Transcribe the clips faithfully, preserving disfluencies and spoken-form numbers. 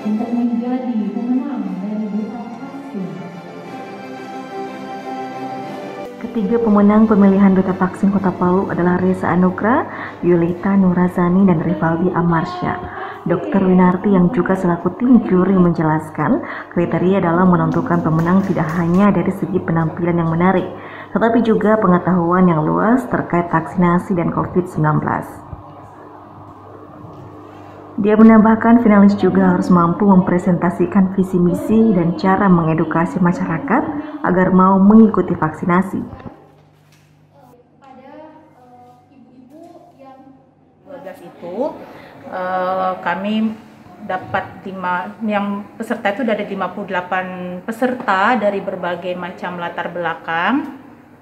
untuk menjadi pemenang dari duta vaksin. Ketiga pemenang pemilihan duta vaksin Kota Palu adalah Reza Anugrah, Yulita Nurazani, dan Rivaldi Amarsya. dokter Winarti yang juga selaku tim juri menjelaskan kriteria dalam menentukan pemenang tidak hanya dari segi penampilan yang menarik, tetapi juga pengetahuan yang luas terkait vaksinasi dan covid sembilan belas. Dia menambahkan finalis juga harus mampu mempresentasikan visi misi dan cara mengedukasi masyarakat agar mau mengikuti vaksinasi. dua belas itu uh, kami dapat lima, yang peserta itu ada lima puluh delapan peserta dari berbagai macam latar belakang.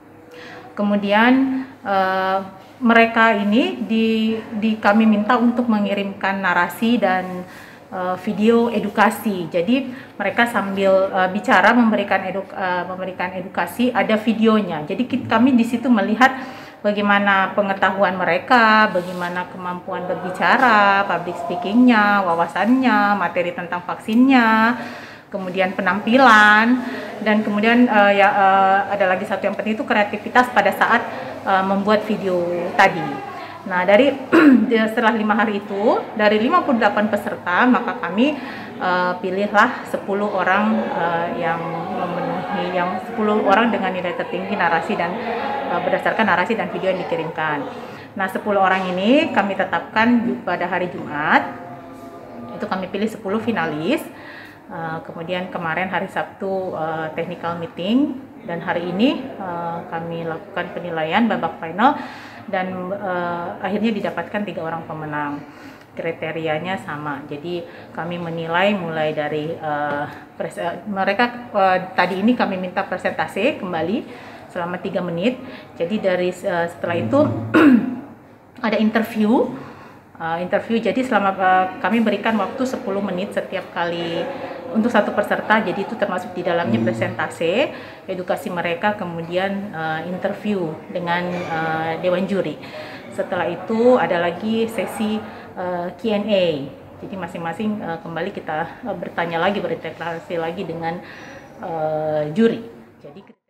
Kemudian uh, mereka ini di, di kami minta untuk mengirimkan narasi dan uh, video edukasi. Jadi mereka sambil uh, bicara memberikan eduk, uh, memberikan edukasi, ada videonya. Jadi kami di situ melihat bagaimana pengetahuan mereka, bagaimana kemampuan berbicara, public speakingnya, wawasannya, materi tentang vaksinnya, kemudian penampilan, dan kemudian uh, ya uh, ada lagi satu yang penting itu kreativitas pada saat uh, membuat video tadi. Nah, dari setelah lima hari itu, dari lima puluh delapan peserta, maka kami uh, pilihlah sepuluh orang uh, yang memenuhi, yang sepuluh orang dengan nilai tertinggi narasi dan uh, berdasarkan narasi dan video yang dikirimkan. Nah, sepuluh orang ini kami tetapkan pada hari Jumat. Itu kami pilih sepuluh finalis. Uh, kemudian kemarin hari Sabtu uh, technical meeting, dan hari ini uh, kami lakukan penilaian babak final, dan uh, akhirnya didapatkan tiga orang pemenang. Kriterianya sama, jadi kami menilai mulai dari uh, pres uh, mereka uh, tadi ini kami minta presentasi kembali selama tiga menit. Jadi dari uh, setelah itu ada interview. Uh, interview jadi selama uh, kami berikan waktu sepuluh menit setiap kali untuk satu peserta, jadi itu termasuk di dalamnya presentasi, edukasi mereka, kemudian uh, interview dengan uh, dewan juri. Setelah itu ada lagi sesi uh, Q and A, jadi masing-masing uh, kembali kita uh, bertanya lagi, berinteraksi lagi dengan uh, juri. Jadi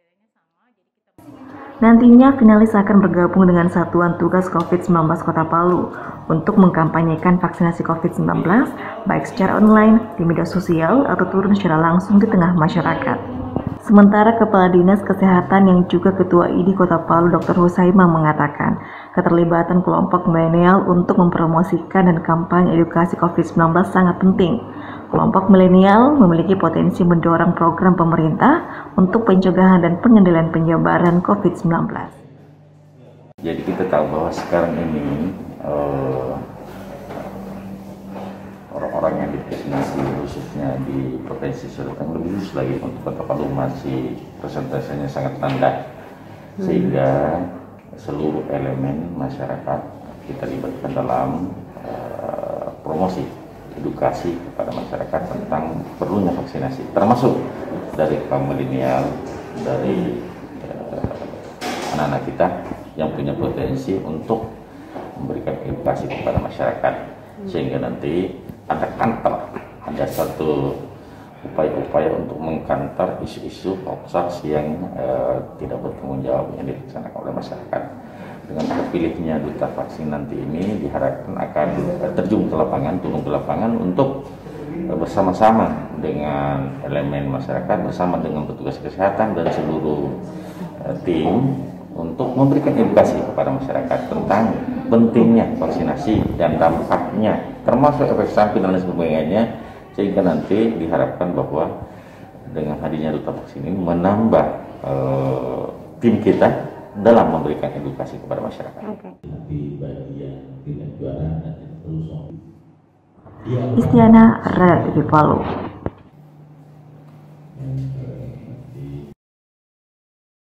nantinya finalis akan bergabung dengan Satuan Tugas covid sembilan belas Kota Palu untuk mengkampanyekan vaksinasi covid sembilan belas baik secara online, di media sosial, atau turun secara langsung di tengah masyarakat. Sementara Kepala Dinas Kesehatan yang juga Ketua I D I Kota Palu, dokter Husaima, mengatakan keterlibatan kelompok milenial untuk mempromosikan dan kampanye edukasi covid sembilan belas sangat penting. Kelompok milenial memiliki potensi mendorong program pemerintah untuk pencegahan dan pengendalian penyebaran covid sembilan belas. Jadi kita tahu bahwa sekarang ini uh, orang-orang yang divaksinasi khususnya di Provinsi Sulawesi, lebih khusus lagi untuk Kota Palu, masih persentasenya sangat rendah, sehingga seluruh elemen masyarakat kita libatkan dalam uh, promosi edukasi kepada masyarakat tentang perlunya vaksinasi, termasuk dari kaum milenial, dari anak-anak uh, kita yang punya potensi untuk memberikan edukasi kepada masyarakat, sehingga nanti ada kantor, ada satu upaya-upaya untuk mengkantar isu-isu hoax yang uh, tidak bertanggung jawab yang dilaksanakan oleh masyarakat. Dengan terpilihnya duta vaksin nanti ini diharapkan akan terjun ke lapangan, turun ke lapangan untuk bersama-sama dengan elemen masyarakat, bersama dengan petugas kesehatan dan seluruh uh, tim untuk memberikan edukasi kepada masyarakat tentang pentingnya vaksinasi dan dampaknya, termasuk efek samping dan sebagainya, sehingga nanti diharapkan bahwa dengan hadirnya duta vaksin ini menambah uh, tim kita dalam memberikan edukasi kepada masyarakat. Okay. Istiana Radha T V Palu.